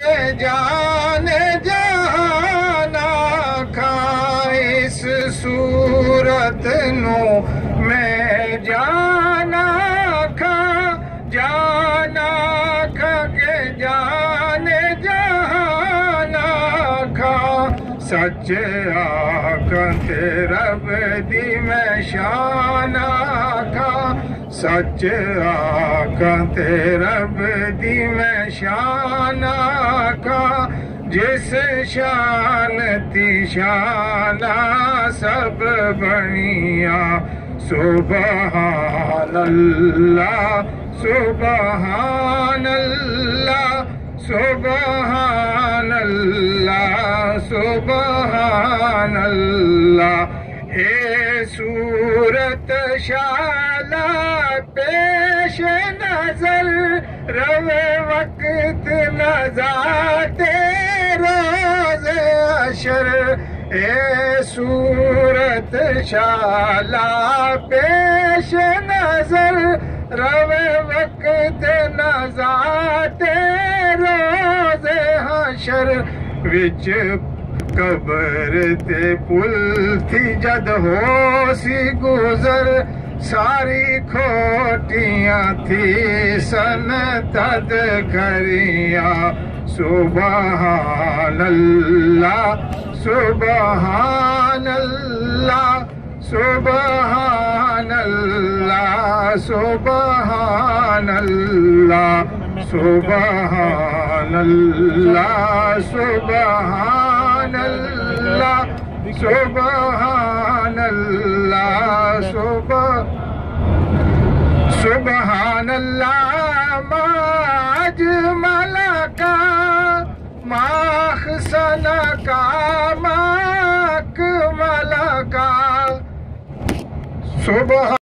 जाने जहाना खा इस सूरत नो मैं जाना खा के जाने जहाना खा सच आका तेरा बदी मैं शाना खा सच आका तेरा बदी मैं शाना खा जिस शान ती शाना सब बनिया सुबहानल्लाह सुबहानल्लाह सुबहानल्लाह सुबहानल्लाह ए सूरत शाला पेश नजर रवे वक्त नजाते रोज़े अशर ए सूरत शाला पेश नजर रवे वक्त नजाते रोज़े हशर विच कबर ते पुल थी जद हो सी गुजर सारी खोटियां थी सन तद करिया सुबहानल्लाह सुबहानल्लाह सुबहानल्लाह सुबहानल्लाह सुबहानल्लाह सुबहानल्लाह सुबहानल्लाह सुबहानल्लाह माजमला का माखसना का माकमला का सुबह